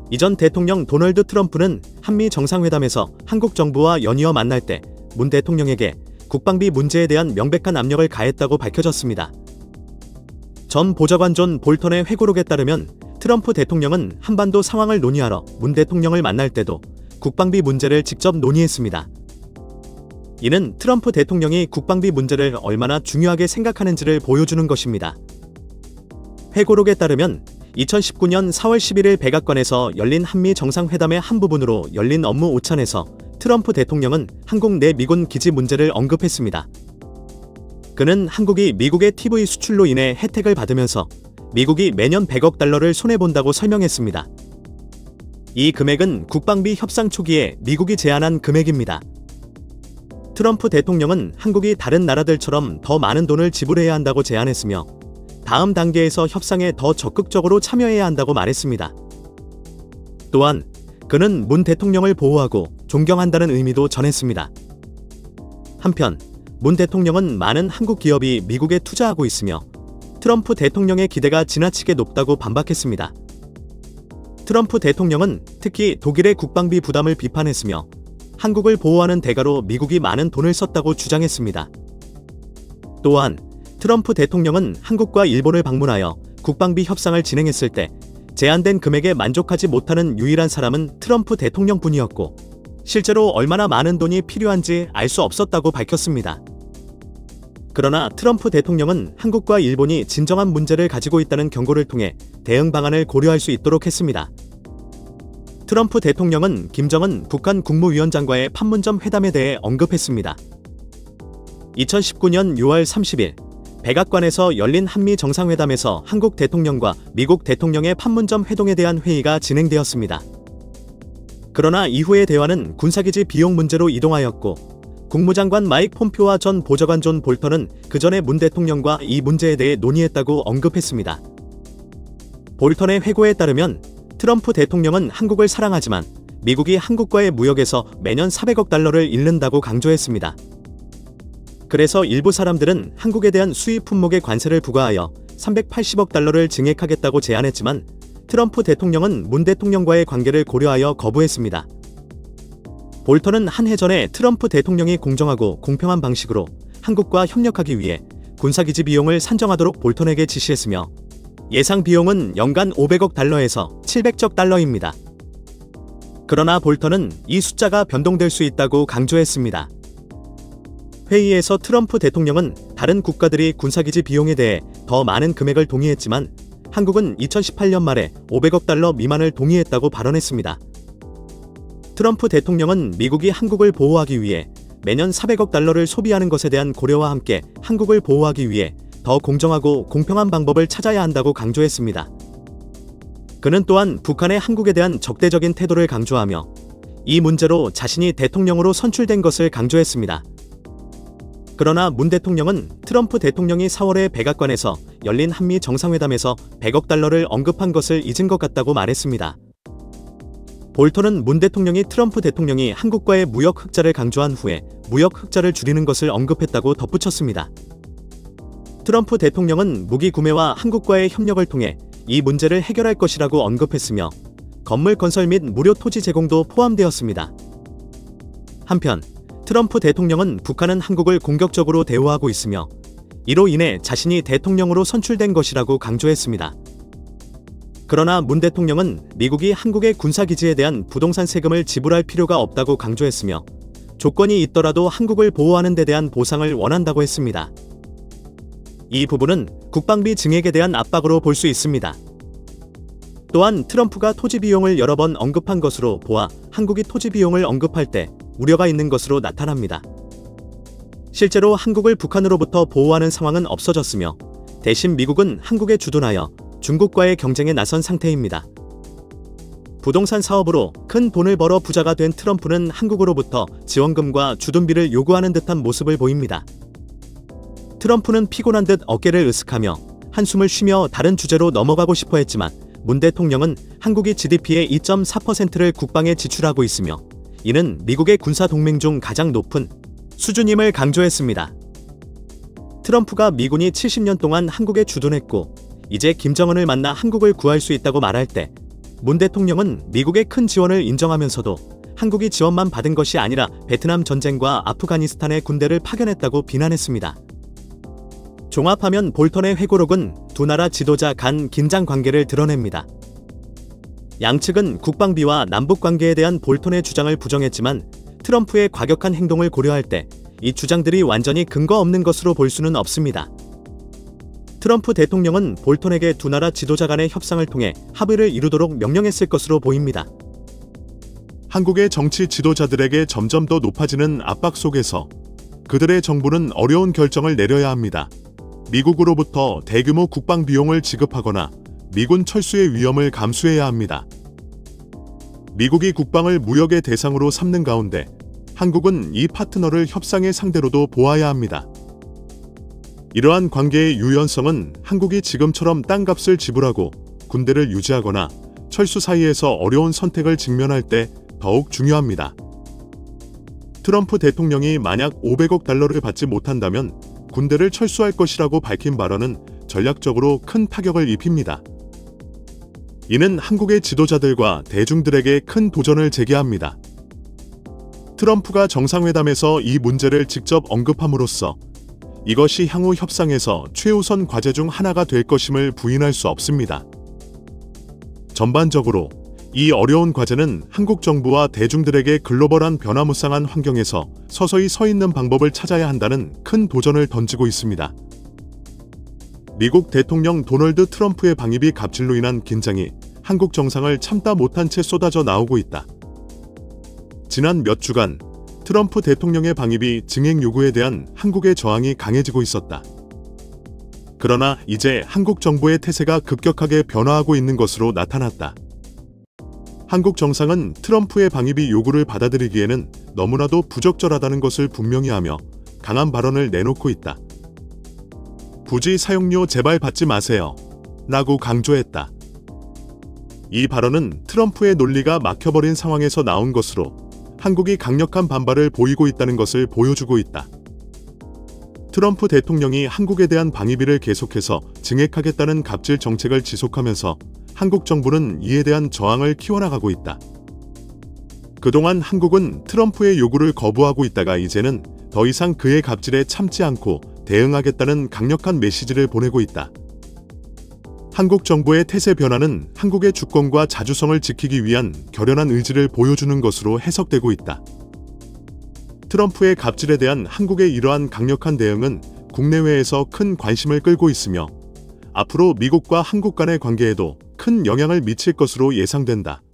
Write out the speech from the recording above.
이전 대통령 도널드 트럼프는 한미 정상회담에서 한국 정부와 연이어 만날 때 문 대통령에게 국방비 문제에 대한 명백한 압력을 가했다고 밝혀졌습니다. 전 보좌관 존 볼턴의 회고록에 따르면 트럼프 대통령은 한반도 상황을 논의하러 문 대통령을 만날 때도 국방비 문제를 직접 논의했습니다. 이는 트럼프 대통령이 국방비 문제를 얼마나 중요하게 생각하는지를 보여주는 것입니다. 회고록에 따르면 2019년 4월 11일 백악관에서 열린 한미 정상회담의 한 부분으로 열린 업무 오찬에서 트럼프 대통령은 한국 내 미군 기지 문제를 언급했습니다. 그는 한국이 미국의 TV 수출로 인해 혜택을 받으면서 미국이 매년 100억 달러를 손해본다고 설명했습니다. 이 금액은 국방비 협상 초기에 미국이 제안한 금액입니다. 트럼프 대통령은 한국이 다른 나라들처럼 더 많은 돈을 지불해야 한다고 제안했으며 다음 단계에서 협상에 더 적극적으로 참여해야 한다고 말했습니다. 또한 그는 문 대통령을 보호하고 존경한다는 의미도 전했습니다. 한편 문 대통령은 많은 한국 기업이 미국에 투자하고 있으며 트럼프 대통령의 기대가 지나치게 높다고 반박했습니다. 트럼프 대통령은 특히 독일의 국방비 부담을 비판했으며 한국을 보호하는 대가로 미국이 많은 돈을 썼다고 주장했습니다. 또한 트럼프 대통령은 한국과 일본을 방문하여 국방비 협상을 진행했을 때 제한된 금액에 만족하지 못하는 유일한 사람은 트럼프 대통령뿐이었고 실제로 얼마나 많은 돈이 필요한지 알 수 없었다고 밝혔습니다. 그러나 트럼프 대통령은 한국과 일본이 진정한 문제를 가지고 있다는 경고를 통해 대응 방안을 고려할 수 있도록 했습니다. 트럼프 대통령은 김정은 북한 국무위원장과의 판문점 회담에 대해 언급했습니다. 2019년 6월 30일 백악관에서 열린 한미 정상회담에서 한국 대통령과 미국 대통령의 판문점 회동에 대한 회의가 진행되었습니다. 그러나 이후의 대화는 군사기지 비용 문제로 이동하였고 국무장관 마이크 폼페오와 전 보좌관 존 볼턴은 그 전에 문 대통령과 이 문제에 대해 논의했다고 언급했습니다. 볼턴의 회고에 따르면 트럼프 대통령은 한국을 사랑하지만 미국이 한국과의 무역에서 매년 400억 달러를 잃는다고 강조했습니다. 그래서 일부 사람들은 한국에 대한 수입 품목의 관세를 부과하여 380억 달러를 증액하겠다고 제안했지만 트럼프 대통령은 문 대통령과의 관계를 고려하여 거부했습니다. 볼턴은 한 해 전에 트럼프 대통령이 공정하고 공평한 방식으로 한국과 협력하기 위해 군사기지 비용을 산정하도록 볼턴에게 지시했으며 예상 비용은 연간 500억 달러에서 700억 달러입니다. 그러나 볼턴은 이 숫자가 변동될 수 있다고 강조했습니다. 회의에서 트럼프 대통령은 다른 국가들이 군사기지 비용에 대해 더 많은 금액을 동의했지만 한국은 2018년 말에 500억 달러 미만을 동의했다고 발언했습니다. 트럼프 대통령은 미국이 한국을 보호하기 위해 매년 400억 달러를 소비하는 것에 대한 고려와 함께 한국을 보호하기 위해 더 공정하고 공평한 방법을 찾아야 한다고 강조했습니다. 그는 또한 북한의 한국에 대한 적대적인 태도를 강조하며 이 문제로 자신이 대통령으로 선출된 것을 강조했습니다. 그러나 문 대통령은 트럼프 대통령이 4월에 백악관에서 열린 한미 정상회담에서 100억 달러를 언급한 것을 잊은 것 같다고 말했습니다. 볼턴은 문 대통령이 트럼프 대통령이 한국과의 무역 흑자를 강조한 후에 무역 흑자를 줄이는 것을 언급했다고 덧붙였습니다. 트럼프 대통령은 무기 구매와 한국과의 협력을 통해 이 문제를 해결할 것이라고 언급했으며 건물 건설 및 무료 토지 제공도 포함되었습니다. 한편 트럼프 대통령은 북한은 한국을 공격적으로 대우하고 있으며 이로 인해 자신이 대통령으로 선출된 것이라고 강조했습니다. 그러나 문 대통령은 미국이 한국의 군사기지에 대한 부동산 세금을 지불할 필요가 없다고 강조했으며 조건이 있더라도 한국을 보호하는 데 대한 보상을 원한다고 했습니다. 이 부분은 국방비 증액에 대한 압박으로 볼 수 있습니다. 또한 트럼프가 토지 비용을 여러 번 언급한 것으로 보아 한국이 토지 비용을 언급할 때 우려가 있는 것으로 나타납니다. 실제로 한국을 북한으로부터 보호하는 상황은 없어졌으며 대신 미국은 한국에 주둔하여 중국과의 경쟁에 나선 상태입니다. 부동산 사업으로 큰 돈을 벌어 부자가 된 트럼프는 한국으로부터 지원금과 주둔비를 요구하는 듯한 모습을 보입니다. 트럼프는 피곤한 듯 어깨를 으쓱하며 한숨을 쉬며 다른 주제로 넘어가고 싶어 했지만 문 대통령은 한국이 GDP의 2.4%를 국방에 지출하고 있으며 이는 미국의 군사 동맹 중 가장 높은 수준임을 강조했습니다. 트럼프가 미군이 70년 동안 한국에 주둔했고 이제 김정은을 만나 한국을 구할 수 있다고 말할 때 문 대통령은 미국의 큰 지원을 인정하면서도 한국이 지원만 받은 것이 아니라 베트남 전쟁과 아프가니스탄의 군대를 파견했다고 비난했습니다. 종합하면 볼턴의 회고록은 두 나라 지도자 간 긴장 관계를 드러냅니다. 양측은 국방비와 남북 관계에 대한 볼턴의 주장을 부정했지만 트럼프의 과격한 행동을 고려할 때 이 주장들이 완전히 근거 없는 것으로 볼 수는 없습니다. 트럼프 대통령은 볼턴에게 두 나라 지도자 간의 협상을 통해 합의를 이루도록 명령했을 것으로 보입니다. 한국의 정치 지도자들에게 점점 더 높아지는 압박 속에서 그들의 정부는 어려운 결정을 내려야 합니다. 미국으로부터 대규모 국방 비용을 지급하거나 미군 철수의 위험을 감수해야 합니다. 미국이 국방을 무역의 대상으로 삼는 가운데 한국은 이 파트너를 협상의 상대로도 보아야 합니다. 이러한 관계의 유연성은 한국이 지금처럼 땅값을 지불하고 군대를 유지하거나 철수 사이에서 어려운 선택을 직면할 때 더욱 중요합니다. 트럼프 대통령이 만약 500억 달러를 받지 못한다면 군대를 철수할 것이라고 밝힌 발언은 전략적으로 큰 타격을 입힙니다. 이는 한국의 지도자들과 대중들에게 큰 도전을 제기합니다. 트럼프가 정상회담에서 이 문제를 직접 언급함으로써 이것이 향후 협상에서 최우선 과제 중 하나가 될 것임을 부인할 수 없습니다. 전반적으로 이 어려운 과제는 한국 정부와 대중들에게 글로벌한 변화무쌍한 환경에서 서서히 서 있는 방법을 찾아야 한다는 큰 도전을 던지고 있습니다. 미국 대통령 도널드 트럼프의 방입이 갑질로 인한 긴장이 한국 정상을 참다 못한 채 쏟아져 나오고 있다. 지난 몇 주간 트럼프 대통령의 방입이 증액 요구에 대한 한국의 저항이 강해지고 있었다. 그러나 이제 한국 정부의 태세가 급격하게 변화하고 있는 것으로 나타났다. 한국 정상은 트럼프의 방입이 요구를 받아들이기에는 너무나도 부적절하다는 것을 분명히 하며 강한 발언을 내놓고 있다. 부지 사용료 제발 받지 마세요. 라고 강조했다. 이 발언은 트럼프의 논리가 막혀버린 상황에서 나온 것으로 한국이 강력한 반발을 보이고 있다는 것을 보여주고 있다. 트럼프 대통령이 한국에 대한 방위비를 계속해서 증액하겠다는 갑질 정책을 지속하면서 한국 정부는 이에 대한 저항을 키워나가고 있다. 그동안 한국은 트럼프의 요구를 거부하고 있다가 이제는 더 이상 그의 갑질에 참지 않고 대응하겠다는 강력한 메시지를 보내고 있다. 한국 정부의 태세 변화는 한국의 주권과 자주성을 지키기 위한 결연한 의지를 보여주는 것으로 해석되고 있다. 트럼프의 갑질에 대한 한국의 이러한 강력한 대응은 국내외에서 큰 관심을 끌고 있으며 앞으로 미국과 한국 간의 관계에도 큰 영향을 미칠 것으로 예상된다.